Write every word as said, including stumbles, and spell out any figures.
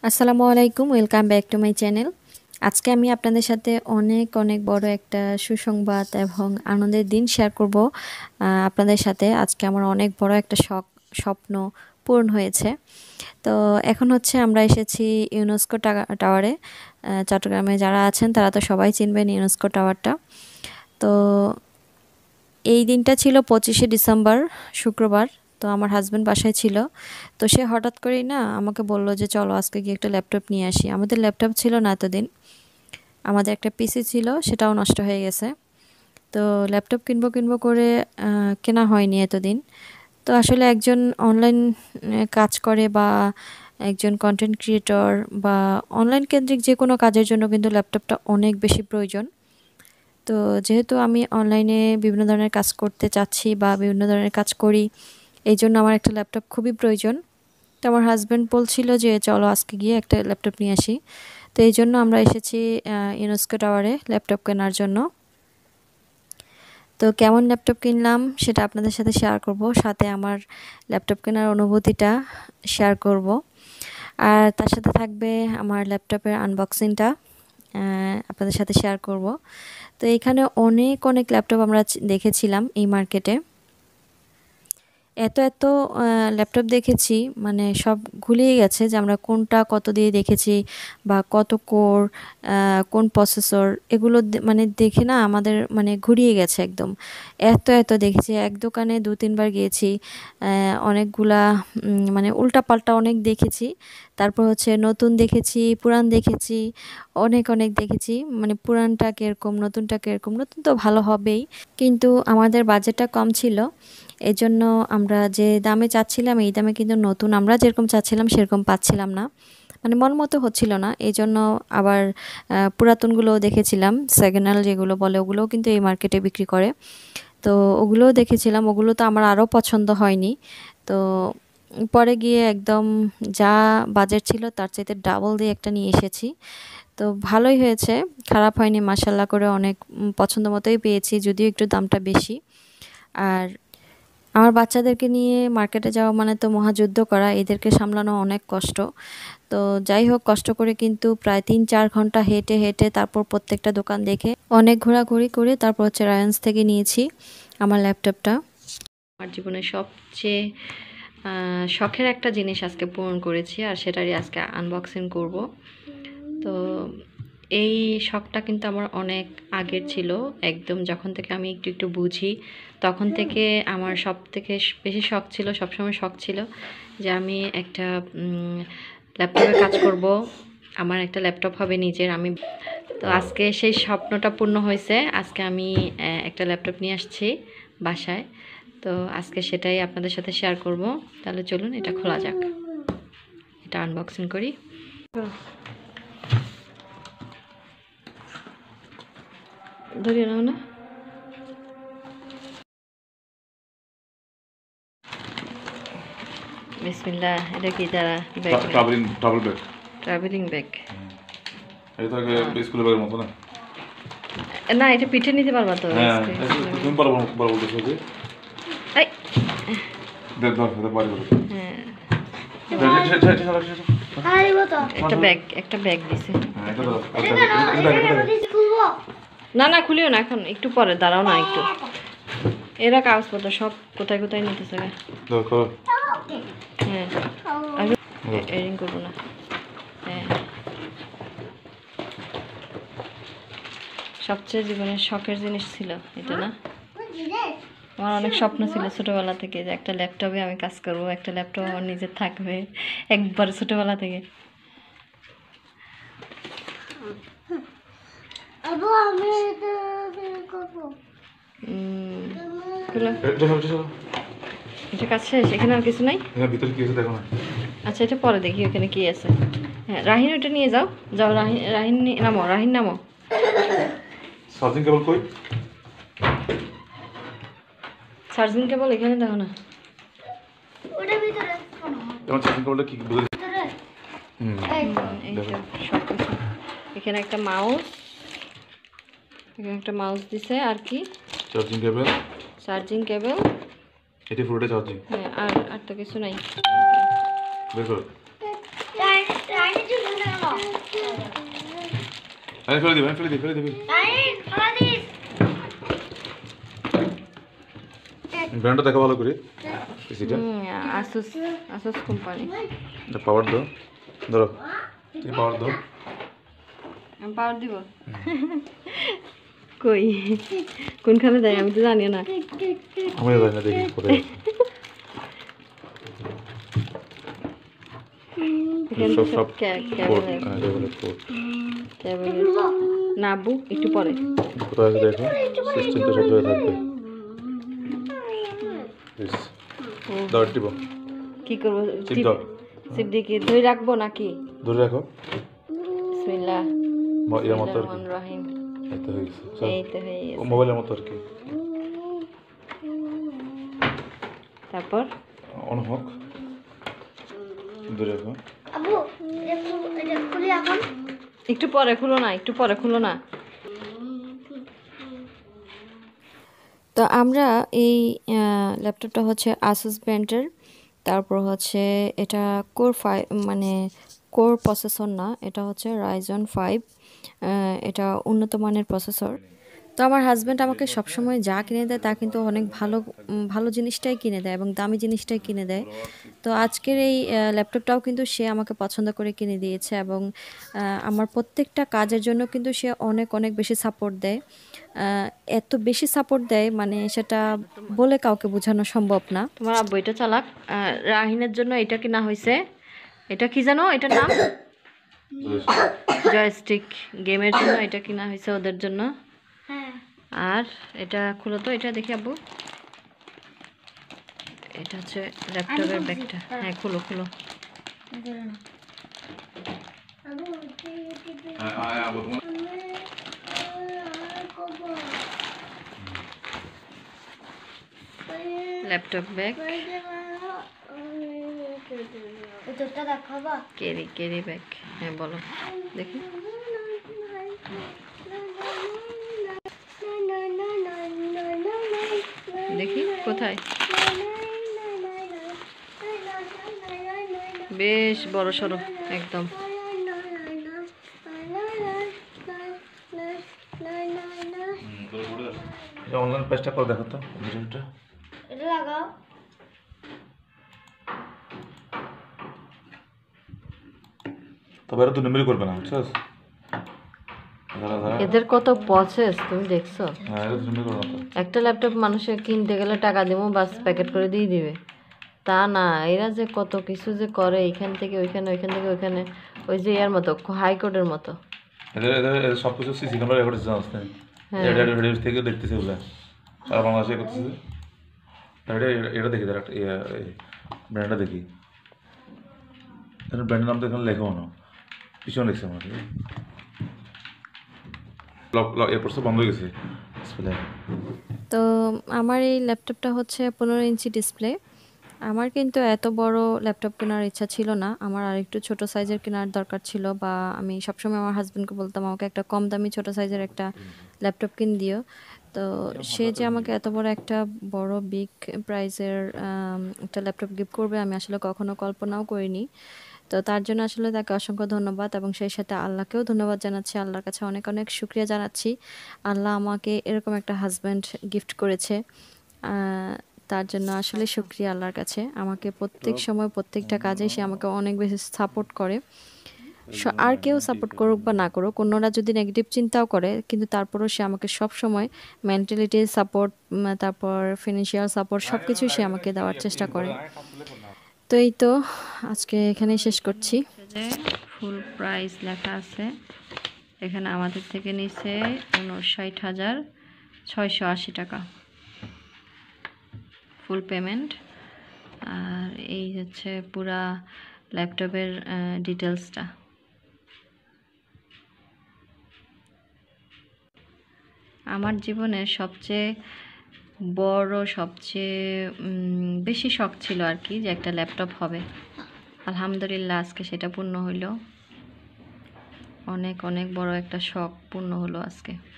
আসসালামু আলাইকুম, welcome back to my channel. আজকে আমি আপনাদের সাথে অনেক অনেক বড় একটা সুসংবাদ এবং আনন্দের দিন শেয়ার করব আপনাদের সাথে। আজকে আমার অনেক বড় একটা শখ স্বপ্ন পূরণ হয়েছে। তো এখন হচ্ছে আমরা এসেছি ইউনেস্কো টাওয়ারে। চট্টগ্রামে যারা আছেন তারা তো সবাই চিনবেন ইউনেস্কো টাওয়ারটা। তো এই দিনটা ছিল পঁচিশে ডিসেম্বর, শুক্রবার। তো আমার হাজব্যান্ড বাসায় ছিল। তো সে হঠাৎ করেই না আমাকে বলল যে চলো আজকে গিয়ে একটা ল্যাপটপ নিয়ে আসি। আমাদের ল্যাপটপ ছিল না এতদিন, আমাদের একটা পিসি ছিল, সেটাও নষ্ট হয়ে গেছে। তো ল্যাপটপ কিনবো কিনবো করে কেনা হয়নি এতদিন। তো আসলে একজন অনলাইন কাজ করে বা একজন কন্টেন্ট ক্রিয়েটর বা অনলাইন কেন্দ্রিক যে কোনো কাজের জন্য কিন্তু ল্যাপটপটা অনেক বেশি প্রয়োজন। তো যেহেতু আমি অনলাইনে বিভিন্ন ধরনের কাজ করতে চাচ্ছি বা বিভিন্ন ধরনের কাজ করি, এই জন্য আমার একটা ল্যাপটপ খুবই প্রয়োজন। তো আমার হাজব্যান্ড বলছিল যে চলো আজকে গিয়ে একটা ল্যাপটপ নিয়ে আসি। তো এই জন্য আমরা এসেছি ইউনেস্কো টাওয়ারে ল্যাপটপ কেনার জন্য। তো কেমন ল্যাপটপ কিনলাম সেটা আপনাদের সাথে শেয়ার করব, সাথে আমার ল্যাপটপ কেনার অনুভূতিটা শেয়ার করব, আর তার সাথে থাকবে আমার ল্যাপটপের আনবক্সিংটা আপনাদের সাথে শেয়ার করব। তো এখানে অনেক অনেক ল্যাপটপ আমরা দেখেছিলাম এই মার্কেটে। এত এত ল্যাপটপ দেখেছি, মানে সব ঘুলিয়ে গেছে যে আমরা কোনটা কত দিয়ে দেখেছি বা কত কোর, কোন প্রসেসর, এগুলো মানে দেখে না আমাদের মানে ঘুরিয়ে গেছে একদম। এত এত দেখেছি, এক দোকানে দু তিনবার গিয়েছি, অনেকগুলা মানে উল্টাপাল্টা অনেক দেখেছি। তারপর হচ্ছে নতুন দেখেছি, পুরান দেখেছি, অনেক অনেক দেখেছি। মানে পুরানটা কীরকম, নতুনটা কীরকম। নতুন তো ভালো হবেই, কিন্তু আমাদের বাজেটটা কম ছিল, এই জন্য আমরা যে দামে চাচ্ছিলাম এই দামে কিন্তু নতুন আমরা যেরকম চাচ্ছিলাম সেরকম পাচ্ছিলাম না, মানে মন মতো হচ্ছিল না। এই জন্য আবার পুরাতনগুলোও দেখেছিলাম, সেকেন্ড হ্যান্ড যেগুলো বলে ওগুলোও কিন্তু এই মার্কেটে বিক্রি করে। তো ওগুলোও দেখেছিলাম, ওগুলো তো আমার আরও পছন্দ হয়নি। তো পরে গিয়ে একদম যা বাজেট ছিল তার চাইতে ডাবল দিয়ে একটা নিয়ে এসেছি। তো ভালোই হয়েছে, খারাপ হয়নি, মাশাআল্লাহ করে অনেক পছন্দ মতোই পেয়েছি, যদিও একটু দামটা বেশি। আর আমার বাচ্চাদেরকে নিয়ে মার্কেটে যাওয়া মানে তো মহাযুদ্ধ করা, এদেরকে সামলানো অনেক কষ্ট। তো যাই হোক, কষ্ট করে কিন্তু প্রায় তিন চার ঘন্টা হেঁটে হেঁটে তারপর প্রত্যেকটা দোকান দেখে অনেক ঘোরাঘুরি করে তারপর হচ্ছে রায়ান্স থেকে নিয়েছি আমার ল্যাপটপটা। আমার জীবনের সবচেয়ে শখের একটা জিনিস আজকে পূরণ করেছি, আর সেটারই আজকে আনবক্সিং করব। তো এই শখটা কিন্তু আমার অনেক আগের ছিল, একদম যখন থেকে আমি একটু একটু বুঝি তখন থেকে আমার সব থেকে বেশি শখ ছিল, সবসময় শখ ছিল যে আমি একটা ল্যাপটপে কাজ করব, আমার একটা ল্যাপটপ হবে নিজের। আমি তো আজকে সেই স্বপ্নটা পূর্ণ হয়েছে, আজকে আমি একটা ল্যাপটপ নিয়ে আসছি বাসায়। তো আজকে সেটাই আপনাদের সাথে শেয়ার করব। তাহলে চলুন এটা খোলা যাক, এটা আনবক্সিং করি। ধরিয়ে নাও না। বিসমিল্লাহ। এটা কি তারা bag? Traveling travel bag. Traveling bag. এটা কি স্কুলের ব্যাগের মতো না? না, এটা পিঠে নিতে পারবা তো? হ্যাঁ, তুমি বড় বড় বলতেছো যে এই দেখ দাও, এটা বাড়ি বলো। হ্যাঁ, একটা ব্যাগ, একটা ব্যাগ দিছে। হ্যাঁ, এটা দাও। না না, খুলিও না এখন, একটু পরে দাঁড়াও না একটু। এরা কাগজপত্র সব কোথায় কোথায় নিতেছে। হ্যাঁ, এডিং করবো না। হ্যাঁ, সবচেয়ে জীবনের শখের জিনিস ছিল এটা, না? আমার অনেক স্বপ্ন ছিল ছোটোবেলা থেকে যে একটা ল্যাপটপে আমি কাজ করব, একটা ল্যাপটপ আমার নিজের থাকবে, একবার ছোটোবেলা থেকে। এটা কাজ শেষ, এখানে আর কিছু নাই। আচ্ছা, এটা পরে দেখি ওখানে কি আছে। হ্যাঁ, রাহিন ওটা নিয়ে যাও, যাও রাহিন, রাহিন নামো, রাহিন নামো। চার্জিং কেবল কই? চার্জিং কেবল এখানে দেখো না, ওটার ভিতরে। তোমার চার্জিং কেবলটা কি বুঝলে? হুম, এই সব কিছু। এখানে একটা মাউস, এখানে একটা মাউস দিছে, আর কি চার্জিং কেবল, চার্জিং কেবল, এটা পুরোটা চার্জিং। হ্যাঁ, আর আর তো কিছু নাই। বের করো। রাইনের জন্য আমি ফেলে দিবি, আমি ফেলে দিই, ফেলে দিবি। ব্র্যান্ডটা দেখো ভালো করে। পিসিটা আসুস আসুস কোম্পানি। এটা পাওয়ার দাও, ধরো তুমি পাওয়ার দাও। আমি পাওয়ার দিব কই কোনখানে দেয় আমি তো জানি না। আমি জানি না, দেখি করে সব সব না আব্বু একটু পরে কোথায় আছে দেখো, সিস্টেম তো সব জায়গায় থাকবে। দাও টিপো, কি করবো? চিপ দাও, চিপ দিয়ে কি ধরে রাখবো নাকি? ধরে রাখো। বিসমিল্লাহ এর মতো আর কি, রহিম। এই তো হয়ে গেছে, এই তো হয়ে গেছে মোবাইলের মতো আর কি। তারপর অন হোক, ধরে রাখো। আবু এটা খুলি এখন। একটু পরে খুলো না, একটু পরে খুলো না। তো আমরা এই ল্যাপটপটা হচ্ছে আসুস ব্র্যান্ডের। তারপর হচ্ছে এটা কোর ফাইভ মানে কোর প্রসেসর না, এটা হচ্ছে রাইজন ফাইভ। এটা উন্নত মানের প্রসেসর। তো আমার হাজব্যান্ড আমাকে সবসময় যা কিনে দেয় তা কিন্তু অনেক ভালো ভালো জিনিসটাই কিনে দেয় এবং দামি জিনিসটাই কিনে দেয়। তো আজকের এই ল্যাপটপটাও কিন্তু সে আমাকে পছন্দ করে কিনে দিয়েছে এবং আমার প্রত্যেকটা কাজের জন্য কিন্তু সে অনেক অনেক বেশি সাপোর্ট দেয়। এত বেশি সাপোর্ট দেয় মানে সেটা বলে কাউকে বোঝানো সম্ভব না। তোমার আব্বু এটা চালাক। রাহিনের জন্য এটা কিনা হয়েছে। এটা কি জানো এটার নাম? জয়স্টিক। গেমের জন্য এটা কিনা হয়েছে ওদের জন্য। আর এটা খুলো তো, এটা দেখি আব্বু। এটা হচ্ছে ল্যাপটপের ব্যাগটা। হ্যাঁ খুলো খুলো। Laptop bag, carry carry bag. হ্যাঁ বলো দেখি। দেখি কোথায়, বেশ বড় সড়ো একদম। অনলাইন পেজটা করে দেখো তো ভিডিওটা। এটা লাগাও। তবে আর দুই নম্বরই করবে না, বুঝছস? এদের কত প্রসেস তুমি দেখছো? হ্যাঁ এটা দুই নম্বরই করবে না। একটা ল্যাপটপ মানুষের কিনতে গেলে টাকা দেবো বাস প্যাকেট করে দিয়ে দিবে, তা না। এরা যে কত কিছু যে করে, এইখান থেকে ওইখানে, ওইখান থেকে ওইখানে, ওই যে ইয়ার মতো হাইকোর্টের মতো। এদের এদের সব কিছু সিসি ক্যামেরা রেকর্ড জানাস না, এটা এটা থেকে দেখতেছে বলে আর বাংলাদেশে করতেছে। এটা এটা দেখি দেখ, ব্র্যান্ডটা দেখি, ব্র্যান্ডের নাম তো এখানে লেখাও না, পিছনে লিখছে আমাদের। লক লক এরপর সব বন্ধ হয়ে গেছে। তো আমার এই ল্যাপটপটা হচ্ছে পনেরো ইঞ্চি ডিসপ্লে। আমার কিন্তু এত বড় ল্যাপটপ কেনার ইচ্ছা ছিল না, আমার আরেকটু ছোট সাইজের কেনার দরকার ছিল। বা আমি সবসময় আমার হাজব্যান্ডকে বলতাম আমাকে একটা কম দামি ছোট সাইজের একটা ল্যাপটপ কিনে দিও। তো সে যে আমাকে এত বড় একটা বড় বিগ প্রাইসের একটা ল্যাপটপ গিফট করবে আমি আসলে কখনো কল্পনাও করিনি। তো তার জন্য আসলে তাকে অসংখ্য ধন্যবাদ এবং সেই সাথে আল্লাহকেও ধন্যবাদ জানাচ্ছি। আল্লাহর কাছে অনেক অনেক শুকরিয়া জানাচ্ছি। আল্লাহ আমাকে এরকম একটা হাজব্যান্ড গিফট করেছে, তার জন্য আসলে শুকরিয়া আল্লাহর কাছে। আমাকে প্রত্যেক সময় প্রত্যেকটা কাজে সে আমাকে অনেক বেশি সাপোর্ট করে। আর কেউ সাপোর্ট করুক বা না করুক, অন্যরা যদি নেগেটিভ চিন্তাও করে, কিন্তু তারপরও সে আমাকে সব সময় মেন্টালিটি সাপোর্ট, তারপর ফিনান্সিয়াল সাপোর্ট সব কিছুই সে আমাকে দেওয়ার চেষ্টা করে। তো এই তো আজকে এখানেই শেষ করছি। ফুল প্রাইস লেখা আছে এখানে, আমাদের থেকে নিচে উনষাট হাজার ছয়শো আশি টাকা ফুল পেমেন্ট। আর এই হচ্ছে পুরা ল্যাপটপের ডিটেলসটা। আমার জীবনের সবচেয়ে বড় সবচেয়ে বেশি শখ ছিল আর কি যে একটা ল্যাপটপ হবে। আলহামদুলিল্লাহ আজকে সেটা পূর্ণ হইল। অনেক অনেক বড় একটা শখ পূর্ণ হলো আজকে।